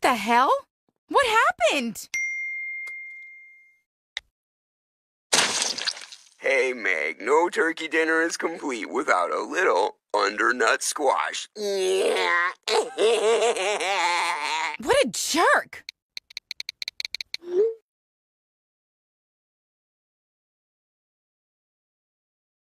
the hell? What happened? Hey, Meg, no turkey dinner is complete without a little undernut squash. What a jerk!